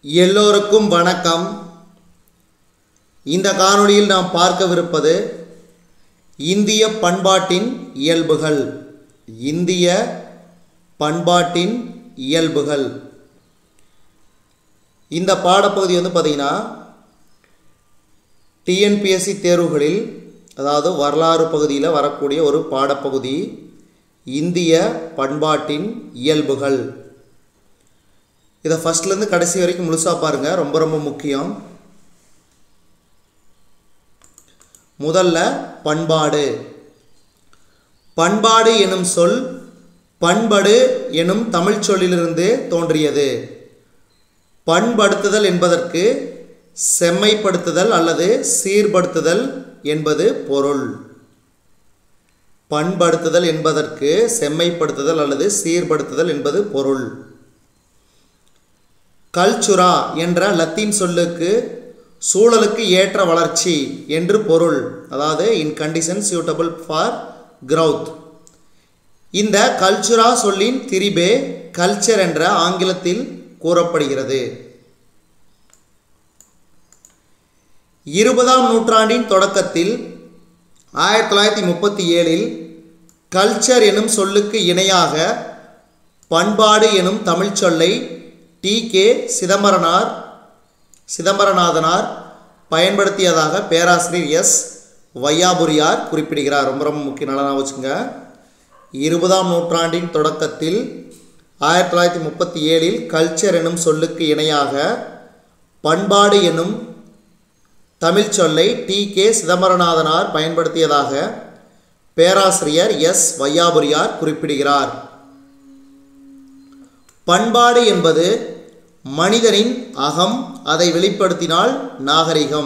எல்லோருக்கும் வணக்கம். இந்த காணொளியில் நாம் பார்க்கவிருப்பது இந்திய பண்பாட்டின் இயல்புகள். இந்திய பண்பாட்டின் இயல்புகள். இந்த பாடப்பகுதி பார்த்தீங்கன்னா TNPSC தேர்வுகளில், அதாவது வரலாறு பகுதியில் வரக்கூடிய ஒரு பாடப்பகுதி இந்திய பண்பாட்டின் இயல்புகள். இதை ஃபஸ்ட்லேருந்து கடைசி வரைக்கும் முழுசாக பாருங்கள், ரொம்ப ரொம்ப முக்கியம். முதல்ல பண்பாடு. பண்பாடு எனும் சொல் பண்படு எனும் தமிழ் சொல்லிலிருந்து தோன்றியது. பண்படுத்துதல் என்பதற்கு செம்மைப்படுத்துதல் அல்லது சீர்படுத்துதல் என்பது பொருள். பண்படுத்துதல் என்பதற்கு செம்மைப்படுத்துதல் அல்லது சீர்படுத்துதல் என்பது பொருள். கல்ச்சுரா என்ற லத்தீன் சொல்லுக்கு சூழலுக்கு ஏற்ற வளர்ச்சி என்று பொருள், அதாவது in condition suitable for growth. இந்த கல்ச்சுரா சொல்லின் திரிபே கல்ச்சர் என்ற ஆங்கிலத்தில் கூறப்படுகிறது. 20ஆம் நூற்றாண்டின் தொடக்கத்தில் 1937இல் கல்ச்சர் எனும் சொல்லுக்கு இணையாக பண்பாடு எனும் தமிழ் சொல்லை TK சிதம்பரநாதனார் பயன்படுத்தியதாக பேராசிரியர் S வையாபுரியார் குறிப்பிடுகிறார். ரொம்ப ரொம்ப முக்கிய, நல்லா வச்சுங்க. 20ஆம் நூற்றாண்டின் தொடக்கத்தில் 1937இல் கல்ச்சர் எனும் சொல்லுக்கு இணையாக பண்பாடு எனும் தமிழ் சொல்லை TK சிதம்பரநாதனார் பயன்படுத்தியதாக பேராசிரியர் S வையாபுரியார் குறிப்பிடுகிறார். பண்பாடு என்பது மனிதனின் அகம், அதை வெளிப்படுத்தினால் நாகரிகம்.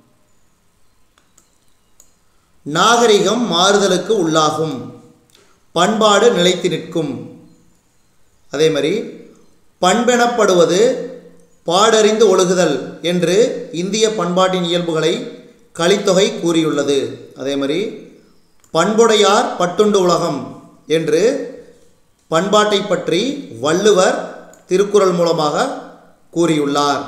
நாகரிகம் மாறுதலுக்கு உள்ளாகும், பண்பாடு நிலைத்து நிற்கும். அதே மாதிரி பண்பெனப்படுவது பாடறிந்து ஒழுகுதல் என்று இந்திய பண்பாட்டின் இயல்புகளை கலித்தொகை கூறியுள்ளது. அதே மாதிரி பண்புடையார் பட்டுண்டு உலகம் என்று பண்பாட்டை பற்றி வள்ளுவர் திருக்குறள் மூலமாக கூறியுள்ளார்.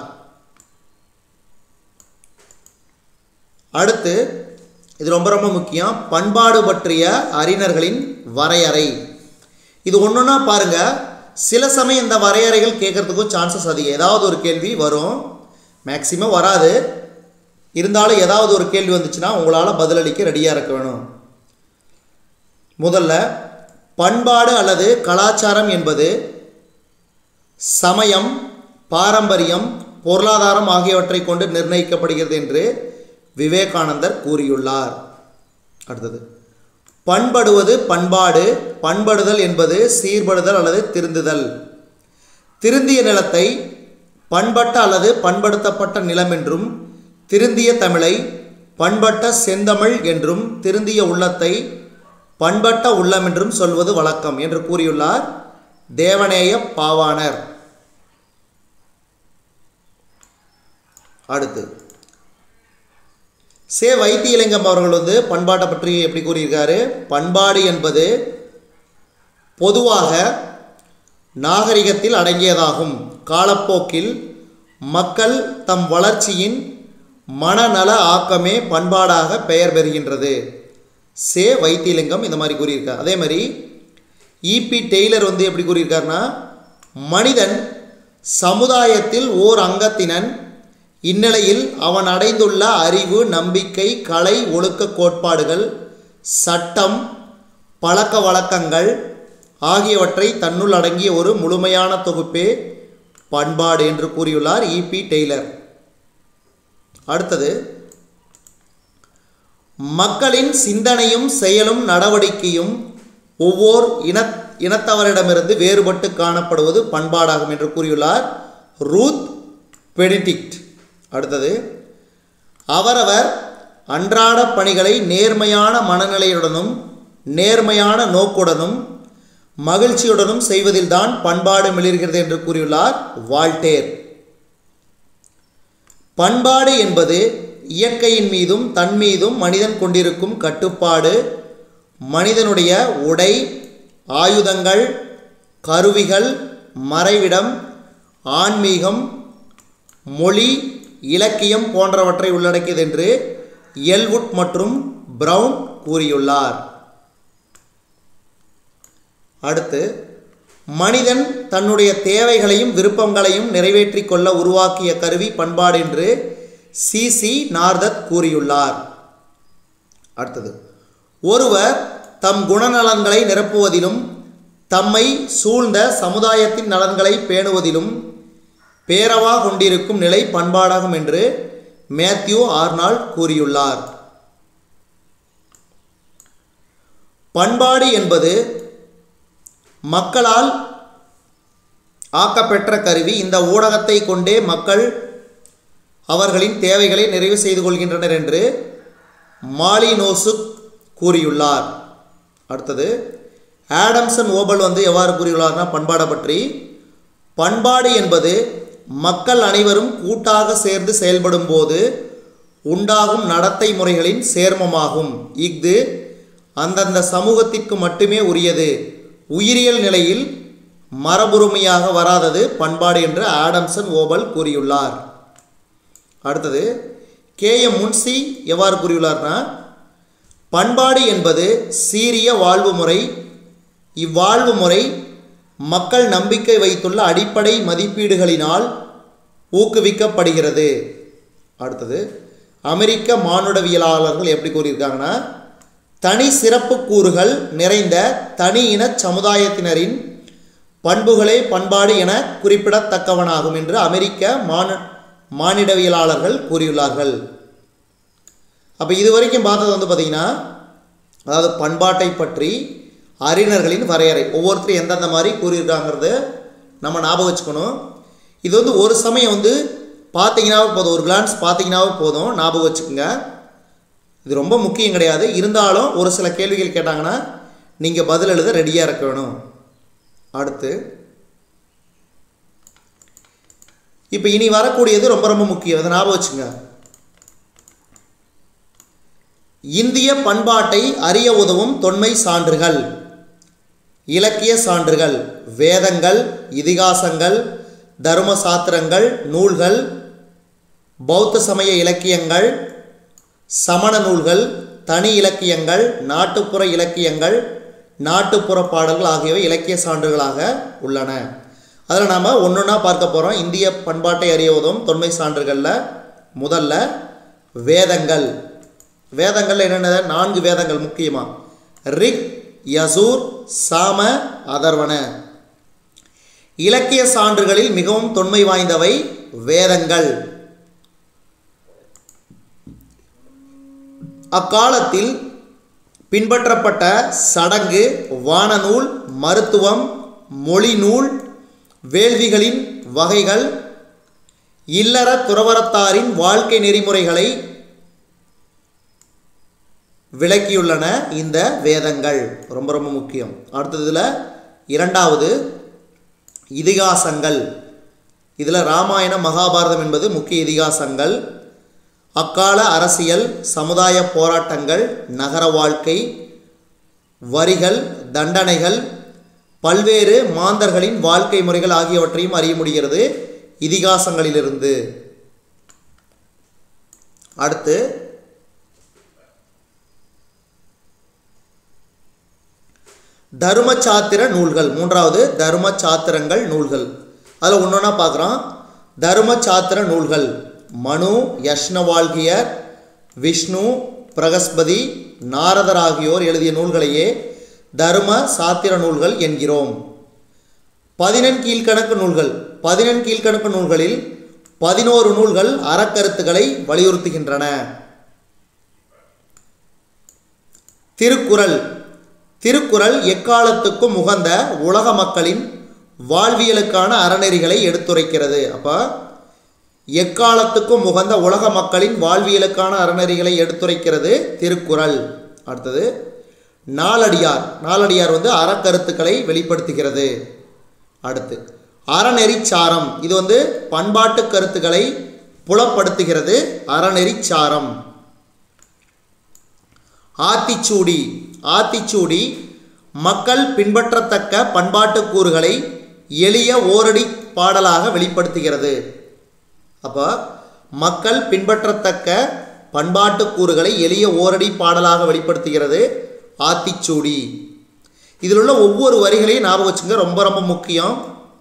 அடுத்து, இது ரொம்ப ரொம்ப முக்கியம், பண்பாடு பற்றிய அறிஞர்களின் வரையறை. இது ஒன்றுன்னா பாருங்க, சில சமயம் இந்த வரையறைகள் கேட்கறதுக்கும் சான்சஸ் அதிகம். ஏதாவது ஒரு கேள்வி வரும், மேக்சிமம் வராது, இருந்தாலும் ஏதாவது ஒரு கேள்வி வந்துச்சுன்னா உங்களால் பதிலளிக்க ரெடியாக இருக்க வேணும். முதல்ல, பண்பாடு அல்லது கலாச்சாரம் என்பது சமயம், பாரம்பரியம், பொருளாதாரம் ஆகியவற்றை கொண்டு நிர்ணயிக்கப்படுகிறது என்று விவேகானந்தர் கூறியுள்ளார். அடுத்தது, பண்படுவது பண்பாடு, பண்படுதல் என்பது சீர்படுதல் அல்லது திருந்துதல். திருந்திய நிலத்தை பண்பட்ட அல்லது பண்படுத்தப்பட்ட நிலம் என்றும், திருந்திய தமிழை பண்பட்ட செந்தமிழ் என்றும், திருந்திய உள்ளத்தை பண்பட்ட உள்ளம் என்றும் சொல்வது வழக்கம் என்று கூறியுள்ளார் தேவநேய பாவாணர். அடுத்து, சே வைத்தியலிங்கம் அவர்கள் பண்பாட்டை பற்றி எப்படி கூறியிருக்காரு? பண்பாடு என்பது பொதுவாக நாகரிகத்தில் அடங்கியதாகும். காலப்போக்கில் மக்கள் தம் வளர்ச்சியின் மனநல ஆக்கமே பண்பாடாக பெயர் பெறுகின்றது. சே வைத்தியலிங்கம் இந்த மாதிரி கூறியிருக்கார். அதே மாதிரி EP டெய்லர் எப்படி கூறியிருக்காருன்னா, மனிதன் சமுதாயத்தில் ஓர் அங்கத்தினன், இந்நிலையில் அவன் அடைந்துள்ள அறிவு, நம்பிக்கை, கலை, ஒழுக்க கோட்பாடுகள், சட்டம், பழக்க வழக்கங்கள் ஆகியவற்றை தன்னுள் அடங்கிய ஒரு முழுமையான தொகுப்பே பண்பாடு என்று கூறியுள்ளார் EP டெய்லர். அடுத்தது, மக்களின் சிந்தனையும் செயலும் நடவடிக்கையும் ஒவ்வொரு இனத்தவரிடமிருந்து வேறுபட்டு காணப்படுவது பண்பாடாகும் என்று கூறியுள்ளார் ரூத் பெனிடிக்ட். அடுத்தது, அவரவர் அன்றாட பணிகளை நேர்மையான மனநிலையுடனும் நேர்மையான நோக்குடனும் மகிழ்ச்சியுடனும் செய்வதில்தான் பண்பாடு மிளிர்கிறது என்று கூறியுள்ளார் வால்டேர். பண்பாடு என்பது இயற்கையின் மீதும் தன் மீதும் மனிதன் கொண்டிருக்கும் கட்டுப்பாடு, மனிதனுடைய உடை, ஆயுதங்கள், கருவிகள், மறைவிடம், ஆன்மீகம், மொழி, இலக்கியம் போன்றவற்றை உள்ளடக்கியது என்று எல்வுட் மற்றும் பிரவுன் கூறியுள்ளார். அடுத்து, மனிதன் தன்னுடைய தேவைகளையும் விருப்பங்களையும் நிறைவேற்றிக் கொள்ள உருவாக்கிய கருவி பண்பாடு என்று சிசி நார்தத் கூறியுள்ளார். அடுத்தது, ஒருவர் தம் குணநலன்களை நிரப்புவதிலும் தம்மை சூழ்ந்த சமுதாயத்தின் நலன்களை பேணுவதிலும் பேரவா கொண்டிருக்கும் நிலை பண்பாடாகும் என்று மேத்யூ ஆர்னால்ட் கூறியுள்ளார். பண்பாடு என்பது மக்களால் ஆக்கப்பெற்ற கருவி. இந்த ஊடகத்தை கொண்டே மக்கள் அவர்களின் தேவைகளை நிறைவு செய்து கொள்கின்றனர் என்று மாலினோசுக் கூறியுள்ளார். அடுத்தது, ஆடம்சன் ஓபல் எவ்வாறு கூறியுள்ளார்னா பண்பாடை பற்றி, பண்பாடு என்பது மக்கள் அனைவரும் கூட்டாக சேர்ந்து செயல்படும் போது உண்டாகும் நடத்தை முறைகளின் சேர்மமாகும். இஃது அந்தந்த சமூகத்திற்கு மட்டுமே உரியது. உயிரியல் நிலையில் மரபுரிமையாக வராதது பண்பாடு என்று ஆடம்சன் ஓபல் கூறியுள்ளார். அடுத்தது, கேஎம் முன்சி எவ்வாறு கூறியுள்ளார்னா, பண்பாடு என்பது சீரிய வாழ்வு முறை. இவ்வாழ்வு முறை மக்கள் நம்பிக்கை வைத்துள்ள அடிப்படை மதிப்பீடுகளினால் ஊக்குவிக்கப்படுகிறது. அடுத்தது, அமெரிக்க மானுடவியலாளர்கள் எப்படி கூறியிருக்காங்கன்னா, தனி சிறப்பு கூறுகள் நிறைந்த தனி இன சமுதாயத்தினரின் பண்புகளே பண்பாடு என குறிப்பிடத்தக்கவனாகும் என்று அமெரிக்க மானிடவியலாளர்கள் கூறியுள்ளார்கள். அப்போ இதுவரைக்கும் பார்த்தது பார்த்திங்கன்னா, அதாவது பண்பாட்டை பற்றி அறிஞர்களின் வரையறை ஒவ்வொருத்தரும் எந்தெந்த மாதிரி கூறியிருக்காங்கிறது நம்ம ஞாபகம் வச்சுக்கணும். இது ஒரு சமயம் பார்த்தீங்கன்னாவே போதும், ஒரு கிளான்ஸ் பார்த்தீங்கன்னாவே போதும், ஞாபகம் வச்சுக்கோங்க. இது ரொம்ப முக்கியம் கிடையாது. இருந்தாலும் ஒரு சில கேள்விகள் கேட்டாங்கன்னா நீங்கள் பதில் எழுத ரெடியாக இருக்க வேணும். அடுத்து, இப்போ இனி வரக்கூடியது ரொம்ப ரொம்ப முக்கியம், அதை ஞாபகம் வச்சுங்க. இந்திய பண்பாட்டை அறிய உதவும் தொன்மை சான்றுகள், இலக்கிய சான்றுகள், வேதங்கள், இதிகாசங்கள், தர்ம சாத்திரங்கள், நூல்கள், பௌத்த சமய இலக்கியங்கள், சமண நூல்கள், தனி இலக்கியங்கள், நாட்டுப்புற இலக்கியங்கள், நாட்டுப்புற பாடல்கள் ஆகியவை இலக்கிய சான்றுகளாக உள்ளன. அதில் நாம் ஒன்றொன்னா பார்க்க போகிறோம். இந்திய பண்பாட்டை அறிய உதவும் தொன்மை சான்றுகளில் முதல்ல வேதங்கள். வேதங்கள் என்னென்ன? 4 வேதங்கள் முக்கியமாக: ரிக், யசூர், சாம, அதர்வன. இலக்கிய சான்றுகளில் மிகவும் தொன்மை வாய்ந்தவை வேதங்கள். அக்காலத்தில் பின்பற்றப்பட்ட சடங்கு, வானநூல், மருத்துவம், மொழி நூல், வேள்விகளின் வகைகள், இல்லற துறவரத்தாரின் வாழ்க்கை நெறிமுறைகளை விளக்கியுள்ளன இந்த வேதங்கள். ரொம்ப ரொம்ப முக்கியம். அடுத்ததில் இரண்டாவது இதிகாசங்கள். இதில் ராமாயணம், மகாபாரதம் என்பது முக்கிய இதிகாசங்கள். அக்கால அரசியல், சமுதாய போராட்டங்கள், நகர வாழ்க்கை, வரிகள், தண்டனைகள், பல்வேறு மாந்தர்களின் வாழ்க்கை முறைகள் ஆகியவற்றையும் அறிய முடிகிறது இதிகாசங்களிலிருந்து. அடுத்து தர்மசாத்திர நூல்கள். மூன்றாவது தர்மசாத்திரங்கள் நூல்கள். அதில் ஒன்றொன்னா பார்க்குறோம். தர்மசாத்திர நூல்கள் மனு, யஷ்ணவால்கியர், விஷ்ணு, பிரகஸ்பதி, நாரதர் ஆகியோர் எழுதிய நூல்களையே தர்ம சாத்திர நூல்கள் என்கிறோம். 11 கீழ்கணக்கு நூல்கள். 11 கீழ்கணக்கு நூல்களில் 11 நூல்கள் அறக்கருத்துக்களை வலியுறுத்துகின்றன. திருக்குறள். திருக்குறள் எக்காலத்துக்கும் உகந்த உலக மக்களின் வாழ்வியலுக்கான அறநெறிகளை எடுத்துரைக்கிறது. அப்போ எக்காலத்துக்கும் உகந்த உலக மக்களின் வாழ்வியலுக்கான அறநெறிகளை எடுத்துரைக்கிறது திருக்குறள். அடுத்தது நாலடியார். நாலடியார் அறக்கருத்துக்களை வெளிப்படுத்துகிறது. அடுத்து அறநெறிச்சாரம். இது பண்பாட்டு கருத்துக்களை புலப்படுத்துகிறது. அறநெறிச்சாரம். ஆத்திச்சூடி. ஆத்திச்சூடி மக்கள் பின்பற்றத்தக்க பண்பாட்டு கூறுகளை எளிய ஓரடி பாடலாக வெளிப்படுத்துகிறது. அப்போ மக்கள் பின்பற்றத்தக்க பண்பாட்டு கூறுகளை எளிய ஓரடி பாடலாக வெளிப்படுத்துகிறது ஆத்திச்சூடி. இதில் உள்ள ஒவ்வொரு வரிகளையும் ஞாபகம் வச்சுங்க, ரொம்ப ரொம்ப முக்கியம்.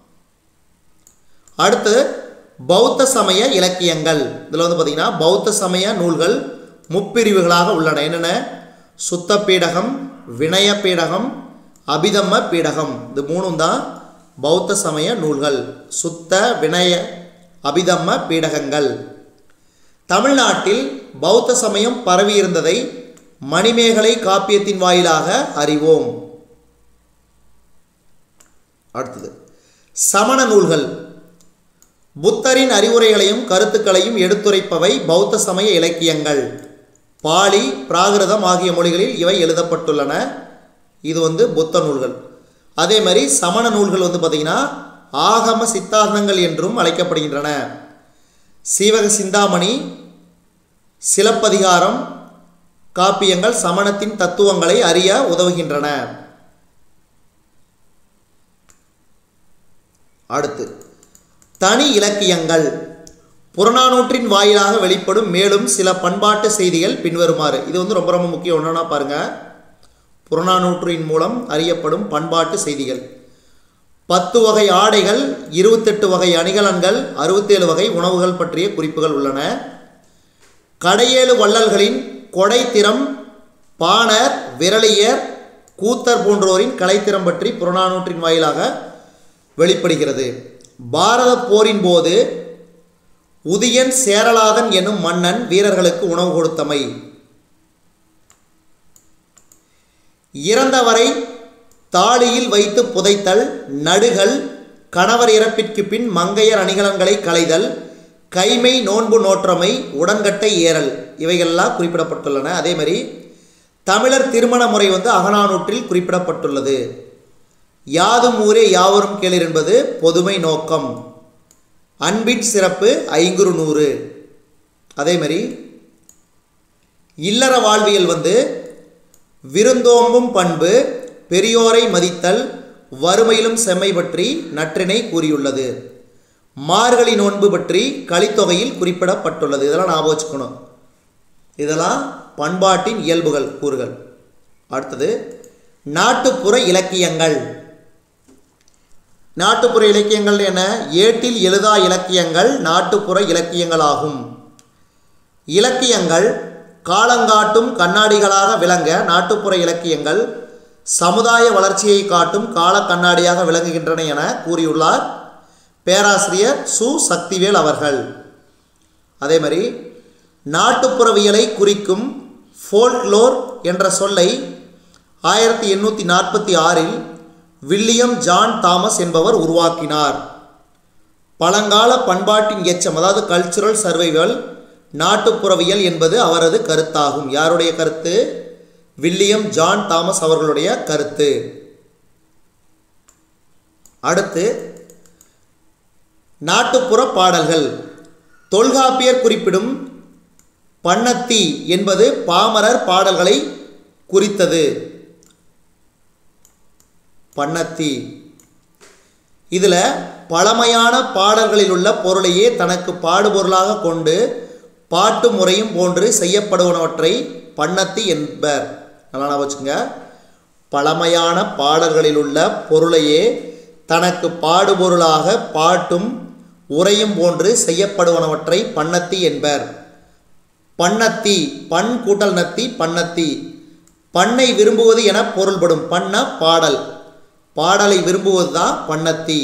அடுத்து பௌத்த சமய இலக்கியங்கள். இதில் வந்து பார்த்திங்கன்னா பௌத்த சமய நூல்கள் முப்பிரிவுகளாக உள்ளன. என்னென்ன? சுத்த பீடகம், வினய பீடகம், அபிதம்ம பீடகம். இது மூணும் தான் பௌத்த சமய நூல்கள். சுத்த, வினய, அபிதம்ம பீடகங்கள். தமிழ்நாட்டில் பௌத்த சமயம் பரவியிருந்ததை மணிமேகலை காப்பியத்தின் வாயிலாக அறிவோம். அடுத்தது சமண நூல்கள். புத்தரின் அறிவுரைகளையும் கருத்துக்களையும் எடுத்துரைப்பவை பௌத்த சமய இலக்கியங்கள். பாலி, பிராகிருதம் ஆகிய மொழிகளில் இவை எழுதப்பட்டுள்ளன. இது வந்து புத்த நூல்கள். அதே மாதிரி சமண நூல்கள் வந்து பார்த்திங்கன்னா ஆகம சித்தாந்தங்கள் என்றும் அழைக்கப்படுகின்றன. சீவக சிந்தாமணி, சிலப்பதிகாரம் காப்பியங்கள் சமணத்தின் தத்துவங்களை அறிய உதவுகின்றன. அடுத்து தனி இலக்கியங்கள். புறநானூற்றின் வாயிலாக வெளிப்படும் மேலும் சில பண்பாட்டு செய்திகள் பின்வருமாறு. இது வந்து ரொம்ப ரொம்ப முக்கியம். ஒன்றுனா பாருங்கள், புறநானூற்றின் மூலம் அறியப்படும் பண்பாட்டு செய்திகள். 10 வகை ஆடைகள், 28 வகை அணிகலன்கள், 67 வகை உணவுகள் பற்றிய குறிப்புகள் உள்ளன. கடையேழு வள்ளல்களின் கொடைத்திறம், பாணர், விரலியர், கூத்தர் போன்றோரின் கலைத்திறம் பற்றி புறநானூற்றின் வாயிலாக வெளிப்படுகிறது. பாரத போரின் போது உதியன் சேரலாதன் எனும் மன்னன் வீரர்களுக்கு உணவு கொடுத்தமை. இறந்தவரை தாளியில் வைத்து புதைத்தல், நடுகள், கணவர் இறப்பிற்கு பின் மங்கையர் அணிகலன்களை களைதல், கைமை நோன்பு நோற்றமை, உடன்கட்டை ஏறல், இவைகள்லாம் குறிப்பிடப்பட்டுள்ளன. அதே மாதிரி தமிழர் திருமண முறை வந்து அகநானூற்றில் குறிப்பிடப்பட்டுள்ளது. யாதும் ஊரே யாவரும் கேளீர் என்பது பொதுமை நோக்கம். அன்பின் சிறப்பு 500. அதே மாதிரி இல்லற வாழ்வியல் வந்து விருந்தோம்பும் பண்பு, பெரியோரை மதித்தல், வறுமையிலும் செம்மை பற்றி நற்றினை கூறியுள்ளது. மார்கழி நோன்பு பற்றி கலித்தொகையில் குறிப்பிடப்பட்டுள்ளது. இதெல்லாம் ஞாபகம் வச்சுக்கணும். இதெல்லாம் பண்பாட்டின் இயல்புகள் கூறுகள். அடுத்தது நாட்டுப்புற இலக்கியங்கள். நாட்டுப்புற இலக்கியங்கள் என்ன? ஏட்டில் எழுதா இலக்கியங்கள் நாட்டுப்புற இலக்கியங்களாகும். இலக்கியங்கள் காலங்காட்டும் கண்ணாடிகளாக விளங்க நாட்டுப்புற இலக்கியங்கள் சமுதாய வளர்ச்சியை காட்டும் கால கண்ணாடியாக விளங்குகின்றன என கூறியுள்ளார் பேராசிரியர் சு. சக்திவேல் அவர்கள். அதே மாதிரி நாட்டுப்புறவியலை குறிக்கும் ஃபோல்க்லோர் என்ற சொல்லை 1846இல் வில்லியம் ஜான் தாமஸ் என்பவர் உருவாக்கினார். பழங்கால பண்பாட்டின் எச்சம், அதாவது கல்ச்சுரல் சர்வைவல், நாட்டுப்புறவியல் என்பது அவரது கருத்தாகும். யாருடைய கருத்து? வில்லியம் ஜான் தாமஸ் அவர்களுடைய கருத்து. அடுத்து நாட்டுப்புற பாடல்கள். தொல்காப்பியர் குறிப்பிடும் பண்ணத்தி என்பது பாமரர் பாடல்களை குறித்தது. பண்ணத்தி இதில் பழமையான பாடல்களில் உள்ள பொருளையே தனக்கு பாடுபொருளாக கொண்டு பாட்டு முறையும் போன்று செய்யப்படுவனவற்றை பண்ணத்தி என்பர். நல்லா வச்சுங்க. பழமையான பாடல்களில் உள்ள பொருளையே தனக்கு பாடுபொருளாக பாட்டும் உரையும் போன்று செய்யப்படுவனவற்றை பண்ணத்தி என்பர். பண்ணத்தி, பண் கூட்டல் நத்தி, பண்ணத்தி. பண்ணை விரும்புவது என பொருள்படும். பண்ண பாடல், பாடலை விரும்புவது தான் பண்ணத்தி.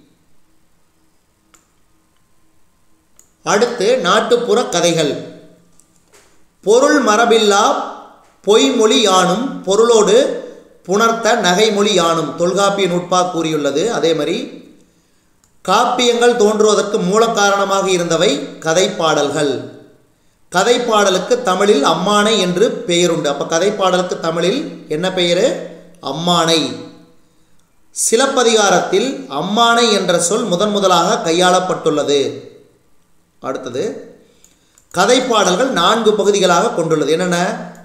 அடுத்து நாட்டுப்புற கதைகள். பொருள் மரபில்லா பொய்மொழி யானும் பொருளோடு புணர்த்த நகைமொழி யானும் தொல்காப்பிய நூற்பா கூறியுள்ளது. அதே மாதிரி காப்பியங்கள் தோன்றுவதற்கு மூல காரணமாக இருந்தவை கதைப்பாடல்கள். கதைப்பாடலுக்கு தமிழில் அம்மானை என்று பெயருண்டு. அப்போ கதைப்பாடலுக்கு தமிழில் என்ன பெயர்? அம்மானை. சிலப்பதிகாரத்தில் அம்மானை என்ற சொல் முதலாக கையாளப்பட்டுள்ளது. அடுத்தது கதைப்பாடல்கள் 4 பகுதிகளாக கொண்டுள்ளது. என்னென்ன?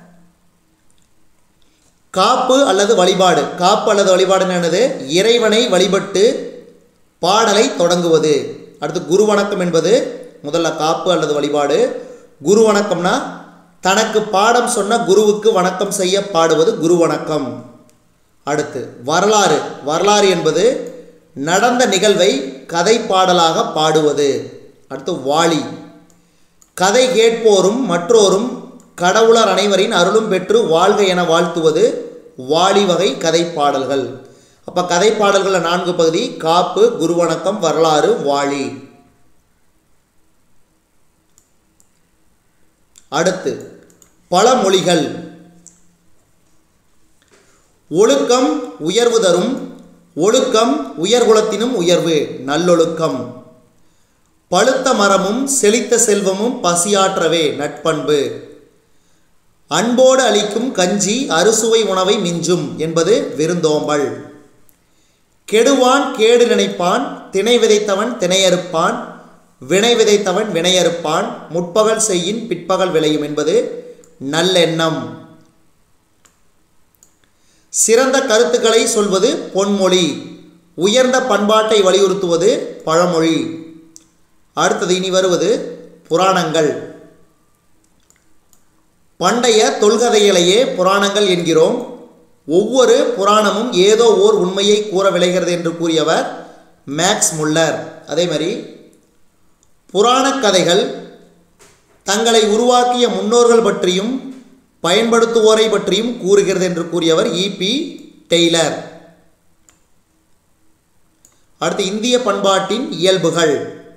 காப்பு அல்லது வழிபாடு. காப்பு அல்லது வழிபாடு என்னது? இறைவனை வழிபட்டு பாடலை தொடங்குவது. அடுத்து குரு வணக்கம் என்பது முதல்ல காப்பு அல்லது வழிபாடு. குரு வணக்கம்னா தனக்கு பாடம் சொன்ன குருவுக்கு வணக்கம் செய்ய பாடுவது குரு வணக்கம். அடுத்து வரலாறு. வரலாறு என்பது நடந்த நிகழ்வை கதை பாடலாக பாடுவது. அடுத்து வாளி. கதை கேட்போரும் மற்றோரும் கடவுளர் அனைவரின் அருளும் பெற்று வாழ்க என வாழ்த்துவது வாளி வகை கதை பாடல்கள். அப்போ கதை பாடல்களில் 4 பகுதி: காப்பு, குருவணக்கம், வரலாறு, வாளி. அடுத்து பழமொழிகள். ஒழுக்கம் உயர்வு தரும், ஒழுக்கம் உயர்குலத்தினும் உயர்வு, நல்லொழுக்கம். பழுத்த மரமும் செழித்த செல்வமும் பசியாற்றவே, நட்பண்பு. அன்போடு அளிக்கும் கஞ்சி அறுசுவை உணவை மிஞ்சும் என்பது விருந்தோம்பல். கெடுவான் கேடு நினைப்பான், திணை விதைத்தவன் திணையறுப்பான், வினை விதைத்தவன் வினையறுப்பான், முற்பகல் செய்யின் பிற்பகல் விளையும் என்பது நல்லெண்ணம். சிறந்த கருத்துக்களை சொல்வது பொன்மொழி, உயர்ந்த பண்பாட்டை வலியுறுத்துவது பழமொழி. அடுத்தது இனி வருவது புராணங்கள். பண்டைய தொல்கதைகளையே புராணங்கள் என்கிறோம். ஒவ்வொரு புராணமும் ஏதோ ஓர் உண்மையை கூற விளைகிறது என்று கூறியவர் மேக்ஸ் முல்லர். அதே மாதிரி புராணக் கதைகள் தங்களை உருவாக்கிய முன்னோர்கள் பற்றியும் பயன்படுத்துவோரை பற்றியும் கூறுகிறது என்று கூறியவர் E.P. டெய்லர். அடுத்து இந்திய பண்பாட்டின் இயல்புகள்.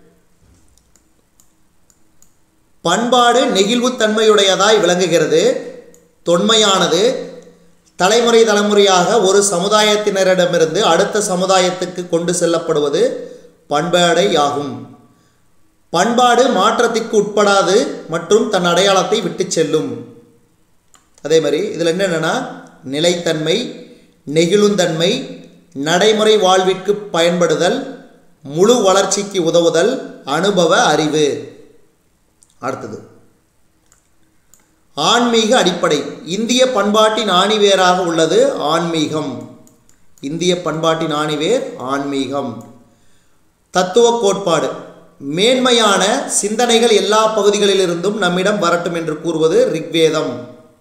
பண்பாடு நெகிழ்வுத்தன்மையுடையதாய் விளங்குகிறது, தொன்மையானது, தலைமுறை தலைமுறையாக ஒரு சமுதாயத்தினரிடமிருந்து அடுத்த சமுதாயத்துக்கு கொண்டு செல்லப்படுவது பண்பாடே ஆகும். பண்பாடு மாற்றத்திற்கு உட்படாது மற்றும் தன் அடையாளத்தை விட்டு செல்லும். அதே மாதிரி இதில் என்னென்னா நிலைத்தன்மை, நெகிழுந்தன்மை, நடைமுறை வாழ்விற்கு பயன்படுதல், முழு வளர்ச்சிக்கு உதவுதல், அனுபவ அறிவு. அடுத்தது ஆன்மீக அடிப்படை. இந்திய பண்பாட்டின் ஆணிவேராக உள்ளது ஆன்மீகம். இந்திய பண்பாட்டின் ஆணிவேர் ஆன்மீகம். தத்துவ கோட்பாடு. மேன்மையான சிந்தனைகள் எல்லா பகுதிகளிலிருந்தும் நம்மிடம் வரட்டும் என்று கூறுவது ரிக்வேதம்.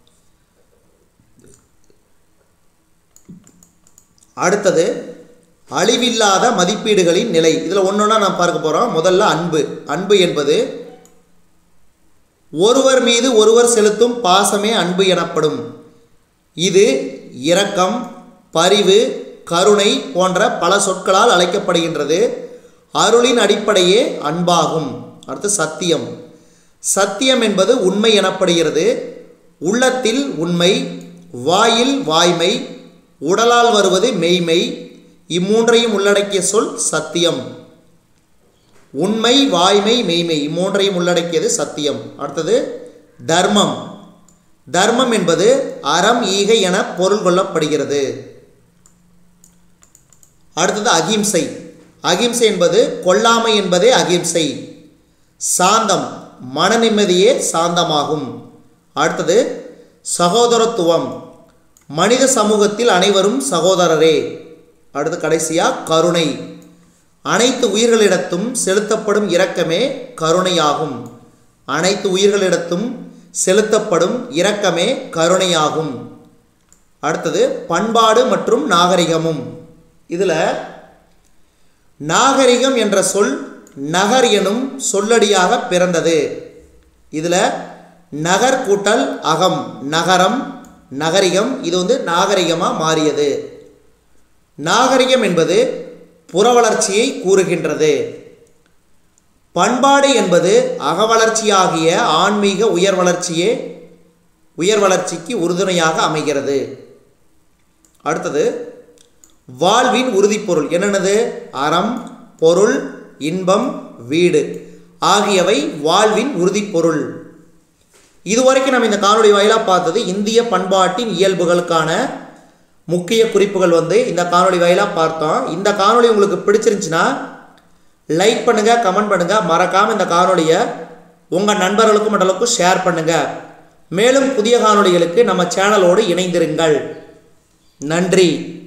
அடுத்தது அழிவில்லாத மதிப்பீடுகளின் நிலை. இதில் ஒன்றொன்னா நாம் பார்க்க போகிறோம். முதல்ல அன்பு. அன்பு என்பது ஒருவர் மீது ஒருவர் செலுத்தும் பாசமே அன்பு எனப்படும். இது இரக்கம், பரிவு, கருணை போன்ற பல சொற்களால் அழைக்கப்படுகின்றது. அருளின் அடிப்படையே அன்பாகும். அடுத்து சத்தியம். சத்தியம் என்பது உண்மை எனப்படுகிறது. உள்ளத்தில் உண்மை, வாயில் வாய்மை, உடலால் வருவது மெய்மை. இம்மூன்றையும் உள்ளடக்கிய சொல் சத்தியம். உண்மை, வாய்மை, மெய்மை இம்மூன்றையும் உள்ளடக்கியது சத்தியம். அடுத்தது தர்மம். தர்மம் என்பது அறம், ஈகை என பொருள் கொள்ளப்படுகிறது. அடுத்தது அகிம்சை. அகிம்சை என்பது கொல்லாமை என்பதே அகிம்சை. சாந்தம். மன நிம்மதியே சாந்தமாகும். அடுத்தது சகோதரத்துவம். மனித சமூகத்தில் அனைவரும் சகோதரரே. அடுத்து கடைசியாக கருணை. அனைத்து உயிர்களிடத்தும் செலுத்தப்படும் இரக்கமே கருணையாகும். அனைத்து உயிர்களிடத்தும் செலுத்தப்படும் இரக்கமே கருணையாகும். அடுத்தது பண்பாடு மற்றும் நாகரிகமும். இதில் நாகரிகம் என்ற சொல் நகர் எனும் சொல்லடியாக பிறந்தது. இதில் நகர் கூட்டல் அகம், நகரம், நகரிகம். இது நாகரிகமாக மாறியது. நாகரிகம் என்பது புறவளர்ச்சியை கூறுகின்றது. பண்பாடு என்பது அகவளர்ச்சியாகிய ஆன்மீக உயர் வளர்ச்சிக்கு உறுதுணையாக அமைகிறது. அடுத்தது வாழ்வின் உறுதிப்பொருள். என்னென்னது? அறம், பொருள், இன்பம், வீடு ஆகியவை வாழ்வின் உறுதிப்பொருள். இதுவரைக்கும் நம்ம இந்த காணொளி வாயிலாக பார்த்தது இந்திய பண்பாட்டின் இயல்புகளுக்கான முக்கிய குறிப்புகள் இந்த காணொளி வாயிலாக பார்த்தோம். இந்த காணொளி உங்களுக்கு பிடிச்சிருந்துச்சுன்னா லைக் பண்ணுங்கள், கமெண்ட் பண்ணுங்கள். மறக்காமல் இந்த காணொளியை உங்கள் நண்பர்களுக்கும் மற்றவர்களுக்கும் ஷேர் பண்ணுங்கள். மேலும் புதிய காணொளிகளுக்கு நம்ம சேனலோடு இணைந்திருங்கள். நன்றி.